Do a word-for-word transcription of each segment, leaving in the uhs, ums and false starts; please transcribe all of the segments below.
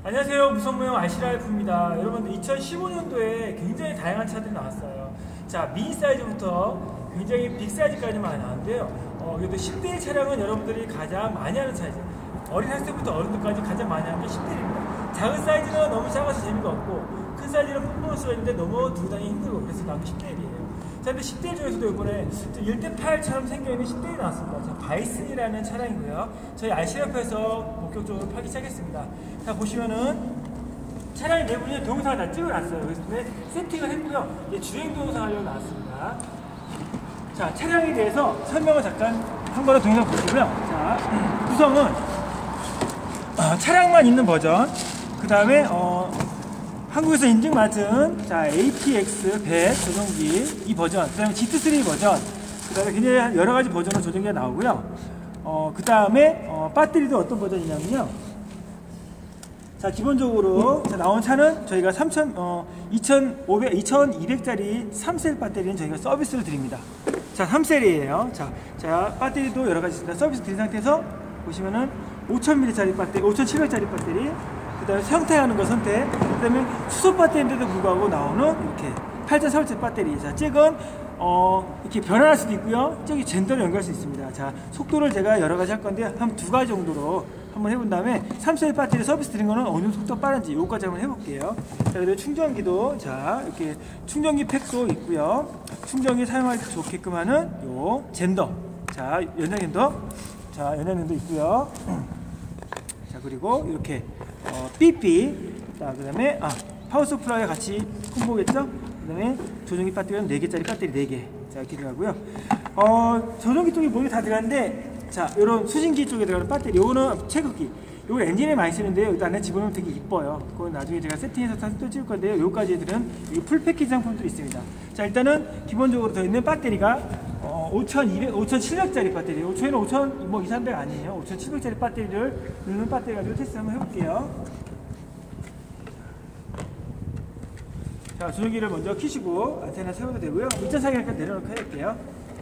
안녕하세요. 무선무용 알씨라이프입니다. 여러분들 이천십오 년도에 굉장히 다양한 차들이 나왔어요. 자, 미니 사이즈부터 굉장히 빅 사이즈까지 많이 나왔는데요. 어, 그래도 십 대의 차량은 여러분들이 가장 많이 하는 사이즈. 어린 학생부터 어른들까지 가장 많이 하는 게 십 대입니다. 작은 사이즈는 너무 작아서 재미가 없고, 큰 사이즈는 퍼포먼스가 있는데 너무 두고 다니기 힘들고, 그래서 나온 게 십 대이에요. 자, 근데 십 대 중에서도 이번에 일 대 팔처럼 생겨있는 십 대이 나왔습니다. 자, 바이슨이라는 차량이고요. 저희 알씨라이프에서 본격적으로 팔기 시작했습니다. 자, 보시면은 차량의 내부는 동영상을 다 찍어놨어요. 그래서 세팅을 했고요. 이제 주행 동영상 하려고 나왔습니다. 자, 차량에 대해서 설명을 잠깐 한 거로 동영상 보시고요. 자, 구성은 어, 차량만 있는 버전, 그 다음에 어, 한국에서 인증받은 자 에이티엑스 백 조종기 이 버전, 그 다음에 지티 쓰리 버전, 그 다음에 굉장히 여러가지 버전으로 조종기가 나오고요. 어, 그 다음에 어, 배터리도 어떤 버전이냐면요, 자, 기본적으로 자, 나온 차는 저희가 삼천, 어, 이천오백, 이천이백 짜리 삼 셀 배터리는 저희가 서비스로 드립니다. 자, 삼 셀이에요. 자, 자, 배터리도 여러가지 있습니다. 서비스 드린 상태에서 보시면은 오천 밀리미터 짜리 배터리, 오천칠백 짜리 배터리, 그 다음에 선택하는 거 선택, 그 다음에 수소 배터리인데도 불구하고 나오는 이렇게 팔천사백 짜리 배터리. 자, 잭은 어, 이렇게 변환할 수도 있고요. 저기 젠더를 연결할 수 있습니다. 자, 속도를 제가 여러 가지 할 건데 한 두 가지 정도로 한번 해본 다음에 삼 셀 배터리 서비스 드린 거는 어느 정도 속도가 빠른지 요거까지 한번 해볼게요. 자, 그리고 충전기도 자, 이렇게 충전기 팩도 있고요. 충전기 사용하기 좋게끔 하는 요 젠더. 자, 연장 젠더. 자, 연장 젠더 있고요. 자, 그리고 이렇게 어, 삐삐. 자, 그 다음에 아, 파워 서플라이와 같이 콤보겠죠? 그 다음에 조종기 배터리는 네 개짜리 배터리 네 개. 자, 이렇게 들어가고요. 어, 조종기 쪽에 모두 다 들어가는데, 자, 요런 수신기 쪽에 들어가는 배터리, 요거는 체크기. 요거 엔진에 많이 쓰는데요. 여기 안에 집어넣으면 되게 이뻐요. 그건 나중에 제가 세팅해서 다시 또 찍을 건데요. 요까지 들은 풀 패키지 상품들이 있습니다. 자, 일단은 기본적으로 들어있는 배터리가 어, 오천이백, 오천칠백 짜리 배터리. 저희는 오천, 뭐 이, 삼백 아니에요. 오천칠백 짜리 배터리를 넣는 배터리 가지고 테스트 한번 해볼게요. 자, 조종기를 먼저 켜시고 안테나 세워도 되고요. 일자상이니까 내려놓고 해볼게요.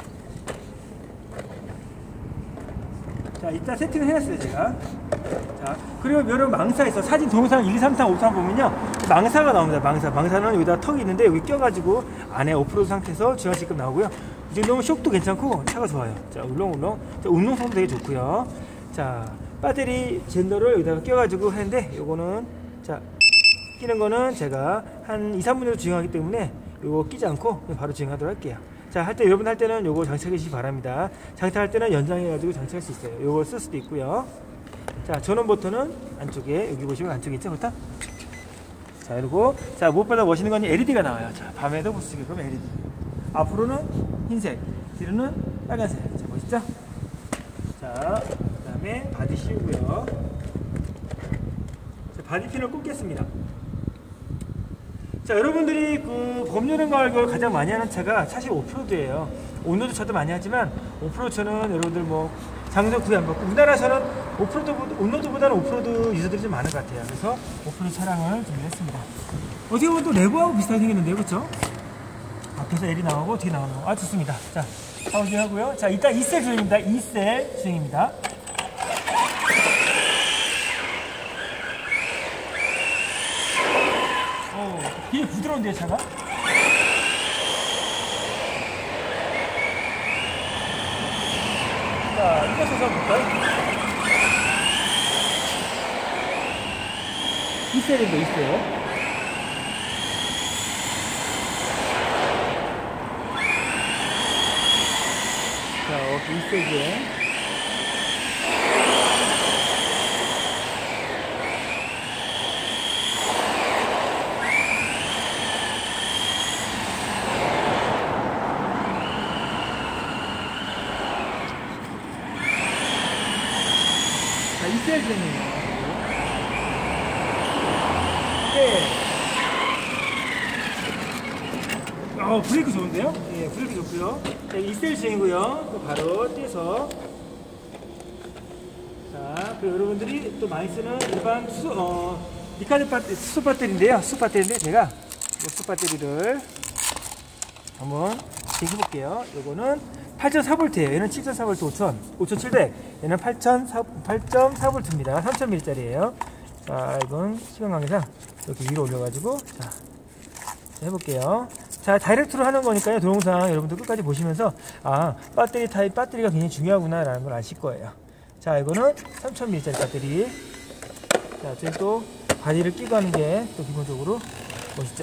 자, 이따 세팅을 해놨어요, 제가. 자, 그리고 여러분 망사 있어. 사진 동영상 일, 이, 삼, 사, 오, 삼 보면요, 망사가 나옵니다. 망사. 망사는 여기다 턱이 있는데 여기 껴가지고 안에 오프로드 상태에서 주행시급 나오고요. 이 정도면 쇼크도 괜찮고 차가 좋아요. 자, 울렁울렁. 자, 운동성도 되게 좋고요. 자, 배터리 젠더를 여기다가 껴가지고 하는데 요거는 자, 끼는 거는 제가 한 이, 삼 분 정도 주행하기 때문에 요거 끼지 않고 바로 주행하도록 할게요. 자, 할 때 여러분 할 때는 요거 장착해 주시기 바랍니다. 장착할 때는 연장해가지고 장착할 수 있어요. 요걸 쓸 수도 있고요. 자, 전원 버튼은 안쪽에, 여기 보시면 안쪽에 있죠, 버튼? 자, 그리고 자, 무엇보다 멋있는 건 엘이디가 나와요. 자, 밤에도 볼 수 있게끔 엘이디. 앞으로는 흰색, 뒤로는 빨간색. 자, 멋있죠? 자, 그 다음에 바디 씌우고요. 자, 바디핀을 꽂겠습니다. 자, 여러분들이 그 봄여름 가을 겨울 가장 많이 하는 차가 사실 오프로드예요. 온로드 차도 많이 하지만 오프로드 차는 여러분들 뭐 장소 구애 안 받고, 우리나라에서는 오프로드, 온로드보다는 오프로드 유저들이 좀 많은 것 같아요. 그래서 오프로드 차량을 준비했습니다. 어떻게 보면 또 레고하고 비슷하게 생겼는데요, 그렇죠? 앞에서 엘이 나오고 뒤에 나오는 거. 아, 좋습니다. 자, 파우지 하고요. 자, 이따 이 셀 주행입니다. 이 셀 주행입니다. 되게 부드러운데요, 차가? 자, 이것에서 볼까요? 이 셀인데, 이 셀. 자, 오케이, 이 셀 주행. 자, 이 셀 주행이에요. 네. 어, 브레이크 좋은데요? 예, 브레이크 좋고요. 자, 이 셀 주행이고요. 또 바로 떼서. 자, 그 여러분들이 또 많이 쓰는 일반 수, 어, 리카드 배터리, 수소 배터리인데요. 수소 배터리인데 제가 수소 배터리를 한번 해볼게요. 요거는 팔 점 사 볼트예요. 얘는 칠 점 사 볼트 오천, 오천칠백. 얘는 팔 점 사 볼트입니다. 삼천 밀리미터짜리예요. 자, 이건 시간 관계상 이렇게 위로 올려가지고 자, 해볼게요. 자, 다이렉트로 하는 거니까요. 동영상 여러분들 끝까지 보시면서 아, 배터리 타입, 배터리가 굉장히 중요하구나 라는 걸 아실 거예요. 자, 이거는 삼천 밀리리터짜리 배터리. 자, 저희 또 바디를 끼고 하는 게 또 기본적으로 멋있죠.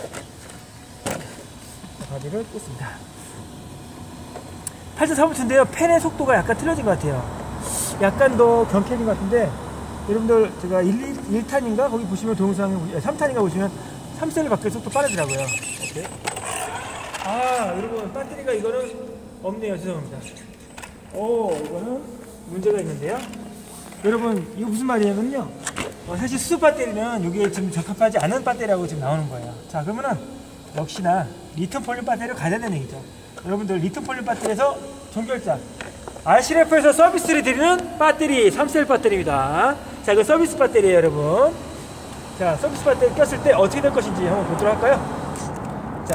바디를 꼈습니다. 팔 점 사 볼트인데요. 팬의 속도가 약간 틀려진 것 같아요. 약간 더 경쾌해진 것 같은데, 여러분들 제가 일 탄인가 거기 보시면 동영상 삼 탄인가 보시면 삼 셀을 바뀔 속도 빠르더라고요. 오케이. 아, 여러분 배터리가 이거는 없네요. 죄송합니다. 오, 이거는 문제가 있는데요. 여러분 이거 무슨 말이냐면요, 어, 사실 수소 배터리는 이게 지금 적합하지 않은 배터리라고 지금 나오는 거예요. 자, 그러면은 역시나 리튬 폴륨 배터리를 가져야 되는 얘기죠. 여러분들 리튬 폴륨 배터리에서 종결자 알씨엘에프에서 서비스를 드리는 배터리 삼 셀 배터리입니다. 자, 이거 서비스 배터리예요, 여러분. 자, 서비스 배터리 꼈을 때 어떻게 될 것인지 한번 보도록 할까요? 자,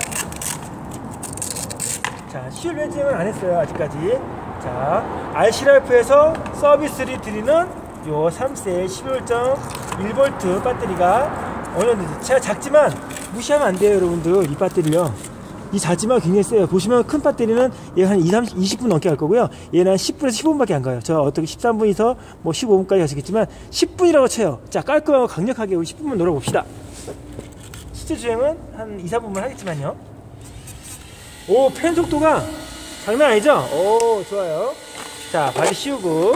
자, 시울 렌징은 안 했어요, 아직까지. 자, 알씨엘에프에서 서비스를 드리는 요 삼 셀 십일 점 일 볼트 배터리가 어느 정도 제가 작지만 무시하면 안 돼요, 여러분들. 이 배터리요, 이 작지만 굉장히 세요. 보시면 큰 배터리는 얘가 한 이십 분 넘게 갈 거고요. 얘는 한 십 분에서 십오 분밖에 안 가요. 저 어떻게 십삼 분에서 뭐 십오 분까지 가시겠지만 십 분이라고 쳐요. 자, 깔끔하고 강력하게 우리 십 분만 놀아봅시다. 실제 주행은 한 이, 삼 분만 하겠지만요. 오, 팬 속도가 장난 아니죠? 오, 좋아요. 자, 바디 씌우고.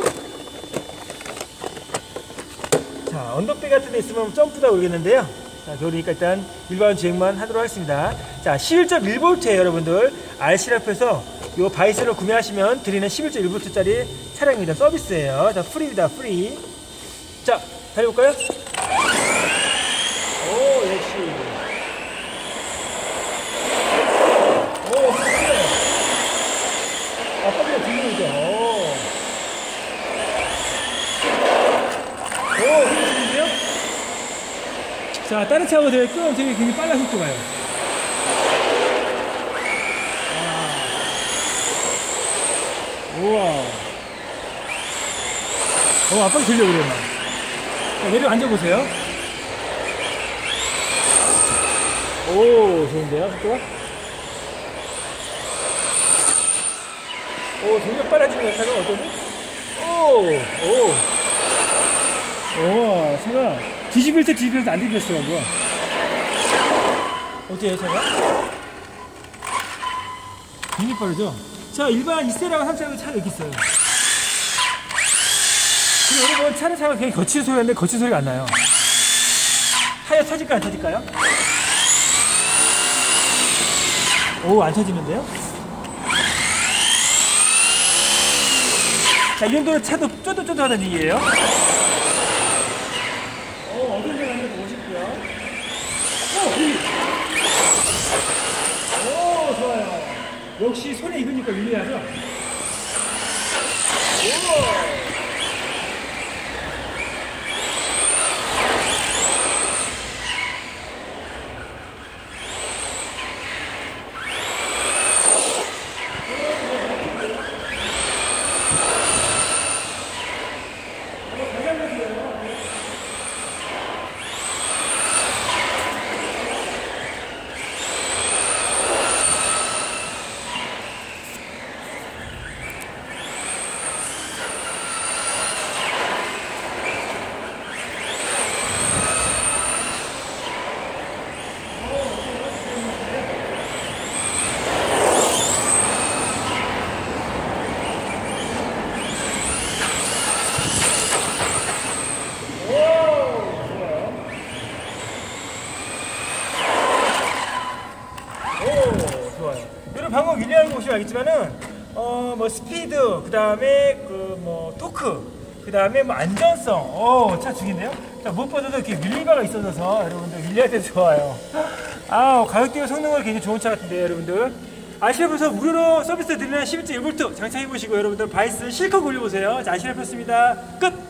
자, 언덕배 같은 데 있으면 점프다 오르겠는데요. 자, 그러니까 일단 일반 주행만 하도록 하겠습니다. 자, 십일 점 일 볼트에요, 여러분들. 알씨엘에프에서 요 바이스를 구매하시면 드리는 십일 점 일 볼트짜리 차량입니다. 서비스예요. 자, 프리입니다. 프리. 자, 달려볼까요? 오, 역시. 오, 좋아요. 아빠가 들리는 거죠. 오. 오, 들리는데요? 자, 다른 차하고 되게 끄면 되게 굉장히 빨라 속도가요. 아. 우와. 어, 아빠가 들려, 그래요. 자, 내려 앉아보세요. 오, 좋은데요, 속도가? 오, 굉장히 빨라지는 것 같아요. 어떠니? 오, 오. 오, 제가 뒤집을 때 뒤집을 때 안 뒤집혔더라고요. 어때요, 제가? 굉장히 빠르죠? 자, 일반 이 셀하고 삼 셀하고 차가 이렇게 있어요. 그리고 여러분, 차를 타면 굉장히 거치는 소리가 나는데 거치는 소리가 안 나요. 타이어 터질까요, 안 터질까요? 오, 안 터지는데요? 자, 이 정도로 차도 쪼득쪼득하다는 얘기예요. 어, 어떤 데 가는지 보고 싶고요. 오, 오, 좋아요. 역시 손에 익으니까 유리하죠? 오. 방금 윌리하는 거 보시면 알겠지만은 어 뭐 스피드, 그 다음에 그 뭐 토크, 그 다음에 뭐 안전성, 어 차 죽인데요. 자, 무엇보다도 이렇게 윌리바가 있어서 여러분들 윌리할 때 좋아요. 아, 가격대와 성능을 굉장히 좋은 차 같은데 여러분들. 알씨엘에프에서 무료로 서비스 드리는 십일 점 일 볼트 장착해 보시고 여러분들 바이스 실컷 굴려보세요. 자, 알씨엘에프였습니다. 끝.